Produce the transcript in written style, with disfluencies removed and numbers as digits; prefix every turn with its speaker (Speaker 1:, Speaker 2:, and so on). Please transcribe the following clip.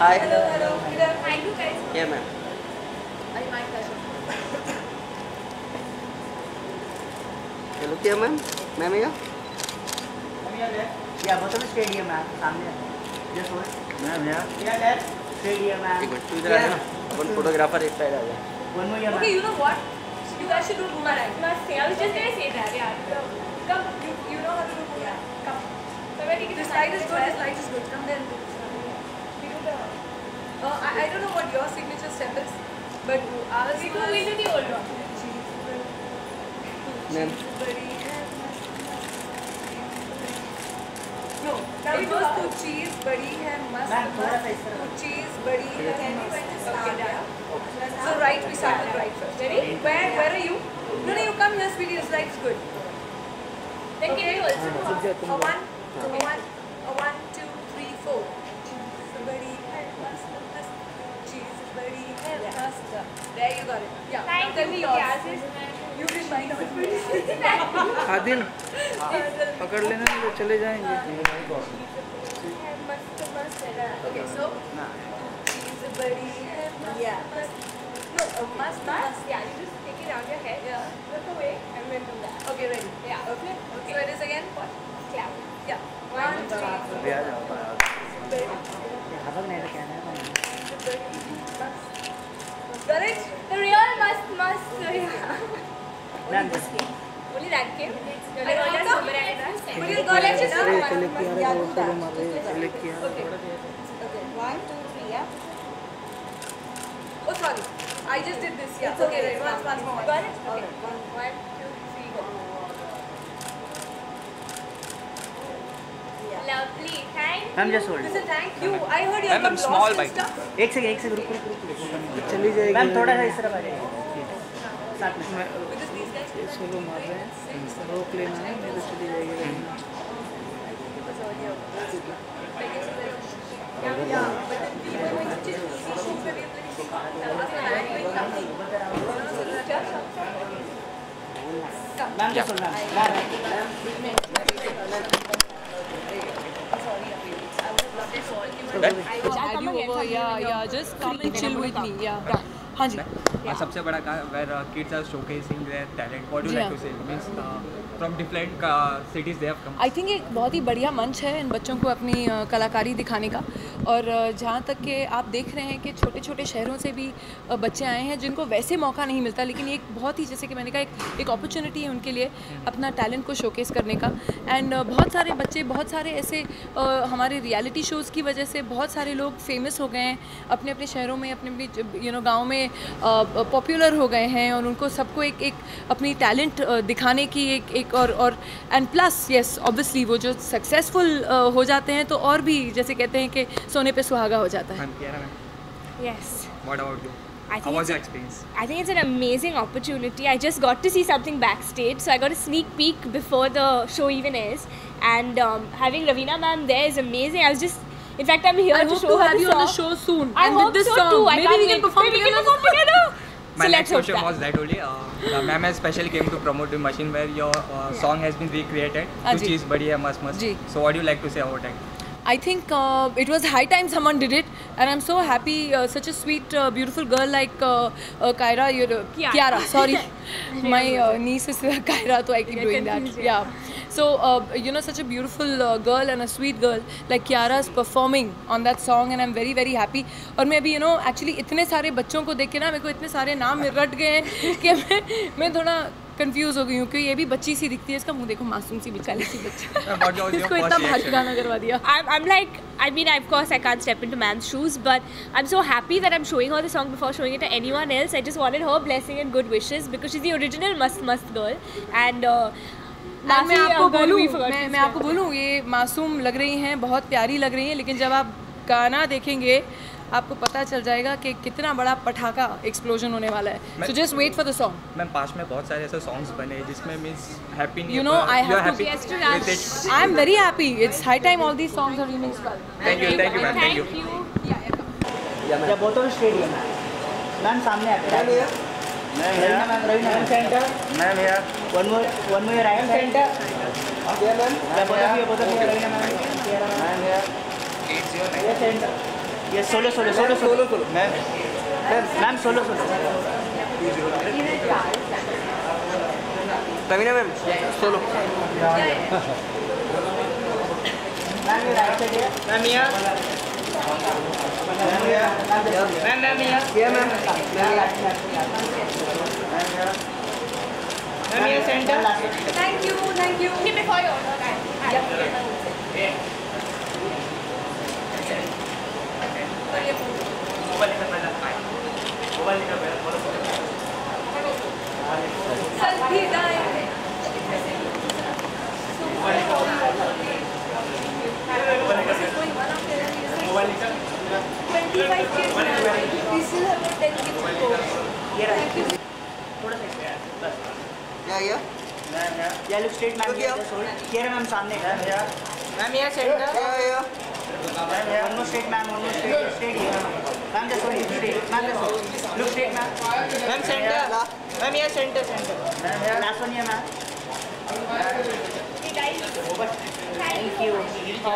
Speaker 1: Hi.
Speaker 2: Hello. Thank you guys.
Speaker 1: Yeah, ma'am.
Speaker 2: My pleasure.
Speaker 1: Okay, look here, ma'am. Ma'am here.
Speaker 3: Yeah, bottom stadium, ma'am. सामने. Just hold. Ma'am, yeah. Yeah, left. Stadium, ma'am.
Speaker 1: एक minute, तू इधर आ जा. अपन photographer एक side आ जा.
Speaker 3: One more year,
Speaker 2: Okay,
Speaker 3: ma'am.
Speaker 2: you know what? You guys should do boomerang. I was just gonna say that. Yeah. Come. You know how to do boomerang. Come. This light is good. This light is good. Come there and do this. We do the. I don't know what your signature step is, but ours. We do the old one.
Speaker 1: Ma'am.
Speaker 2: No, now we goes to cheese बड़ी है मस्त
Speaker 3: Ma'am, थोड़ा सा इस तरफ.
Speaker 2: to cheese बड़ी है मस्त. Okay, done. So right, we start with right first. Ready? Where are you? No, you come here, sweetie. This light's good. Then can you also do a one, 2, 3, 4. Cheese बड़ी है मस्त. Cheese बड़ी है मस्त. There you got it. Yeah. Now tell me yours. You did mine already.
Speaker 4: Adil पकड़ लेना नहीं तो चले जाएंगे.
Speaker 2: Okay, so cheese बड़ी है मस्त. No, must. Yeah, you just take it around your head. Yeah. Look away and then do that. Okay, ready? Yeah. Okay. So it is again. Clap. Yeah. 1, 2, 3.
Speaker 3: हवा नहीं तो क्या है?
Speaker 2: Got it? The real must. Yeah.
Speaker 3: Ma'am,
Speaker 2: Only that came. But you go let's just
Speaker 4: अरे चले किया रे वो चले मार रहे चले किया.
Speaker 2: Okay.
Speaker 5: 1, 2, 3, yeah.
Speaker 2: Oh, sorry. I just did this. Yeah.
Speaker 5: It's okay.
Speaker 2: Right. Once more. Got it? Okay. 1, 2, 3, go. Lovely. Thank you.
Speaker 3: Ma'am, just hold.
Speaker 2: Listen, thank you. I heard you got
Speaker 1: small
Speaker 2: lost and
Speaker 1: bite.
Speaker 2: stuff.
Speaker 3: एक second रुक.
Speaker 4: चली जाएगी.
Speaker 3: Ma'am थोड़ा सा इस तरफ आ जाइए. साथ में.
Speaker 2: Because these guys
Speaker 4: ये सोलो मार रहे हैं. रोक लेना है नहीं तो चली जाएगी.
Speaker 2: Yeah, but then we were going to just see shoot where we were playing.
Speaker 3: Ma'am just hold, ma'am.
Speaker 6: Yeah, just come and chill with me. Yeah. हाँ जी.
Speaker 7: सबसे बड़ा where kids are showcasing their talent. What do you like to say? Means from different cities they have come.
Speaker 6: I think एक बहुत ही बढ़िया मंच है इन बच्चों को अपनी कलाकारी दिखाने का. और जहाँ तक कि आप देख रहे हैं कि छोटे छोटे शहरों से भी बच्चे आए हैं जिनको वैसे मौका नहीं मिलता, लेकिन एक बहुत ही जैसे कि मैंने कहा एक अपॉर्चुनिटी है उनके लिए अपना टैलेंट को शोकेस करने का. एंड बहुत सारे बच्चे, बहुत सारे ऐसे हमारे रियलिटी शोज़ की वजह से बहुत सारे लोग फेमस हो गए हैं अपने अपने शहरों में, अपने अपने गाँव में पॉपुलर हो गए हैं. और उनको सबको एक अपनी टैलेंट दिखाने की एक और एंड प्लस यस ऑब्वियसली वो जो सक्सेसफुल हो जाते हैं तो और भी जैसे कहते हैं कि सोने पे सुहागा हो जाता है.
Speaker 8: Yes.
Speaker 7: What about you? How was your experience?
Speaker 8: I think it's an amazing opportunity. I just got to see something backstage, so I got a sneak peek before the show even is. And having Ravina ma'am there is amazing. In fact, I'm here
Speaker 6: I
Speaker 8: to
Speaker 6: hope
Speaker 8: show
Speaker 6: to
Speaker 8: her
Speaker 6: have
Speaker 8: the
Speaker 6: you
Speaker 8: song.
Speaker 6: on the show soon.
Speaker 8: I
Speaker 6: and
Speaker 8: hope
Speaker 6: with this
Speaker 8: so
Speaker 6: song,
Speaker 8: too. I
Speaker 6: maybe
Speaker 8: can't
Speaker 6: we can
Speaker 8: wait.
Speaker 6: perform
Speaker 8: Maybe we
Speaker 6: together.
Speaker 8: can perform together.
Speaker 7: My
Speaker 8: So
Speaker 7: next
Speaker 8: let's hope
Speaker 7: question
Speaker 8: that.
Speaker 7: was that only. Ma'am has specially came to promote the machine where your song has been recreated.
Speaker 6: हाँ
Speaker 7: To
Speaker 6: ji.
Speaker 7: cheese badi hai mast mast.
Speaker 6: Ji.
Speaker 7: So what do you like to say about that?
Speaker 6: I think it was high time someone did it, and I'm so happy. Such a sweet, beautiful girl like Kyra, Kiara. Sorry, my niece is Kyra, so I keep doing that. Yeah. So such a beautiful girl and a sweet girl like Kiara is performing on that song, and I'm very very happy. और मैं अभी actually इतने सारे बच्चों को देख के ना मेरे को इतने सारे नाम रट गए हैं कि मैं थोड़ा कंफ्यूज हो गई हूँ कि ये भी बच्ची सी दिखती है, इसका मुंह देखो मासूम सी बेचारी सी बच्ची.
Speaker 7: What was your
Speaker 6: इसको
Speaker 7: first
Speaker 6: इतना
Speaker 7: reaction?
Speaker 6: भारी गाना करवा दिया.
Speaker 8: I'm like, I mean, of course, I can't step into ma'am's shoes, but I'm so happy that I'm showing her the song before showing it to anyone else. I just wanted her blessing and good wishes because she's the original must girl. And
Speaker 6: मैं आपको बोलूँ ये मासूम लग रही हैं, बहुत प्यारी लग रही हैं, लेकिन जब आप गाना देखेंगे आपको पता चल जाएगा कि कितना बड़ा पटाखा एक्सप्लोजन होने वाला है. So just wait for the song.
Speaker 7: Ma'am पास में बहुत सारे ऐसे सॉन्ग्स बने जिसमें means happy
Speaker 6: You know, I have to
Speaker 7: with it.
Speaker 6: I am very happy. It's high time all these songs are remixed.
Speaker 7: Thank you ma'am. Thank you.
Speaker 3: या bottom stadium. Ma'am सामने आते हैं. Ravina ma'am center.
Speaker 7: Ma'am here.
Speaker 3: One more right center. Yeah, both of you, Ravina ma'am.
Speaker 7: Ma'am here.
Speaker 3: Yeah, center. ये solo ma'am solo
Speaker 1: तमीना ma'am solo
Speaker 3: ma'am ये right side है ma'am यहाँ ma'am
Speaker 1: क्या ma'am
Speaker 3: ये centre
Speaker 2: Thank you.
Speaker 8: Okay, before you order,
Speaker 2: Salpida.
Speaker 3: या look straight ma'am ये ma'am सामने मैम ये centre one more straight ma'am straight ma'am just ma'am look straight ma'am centre ma'am ये centre last one ये ma'am
Speaker 8: Hey guys,
Speaker 3: thank you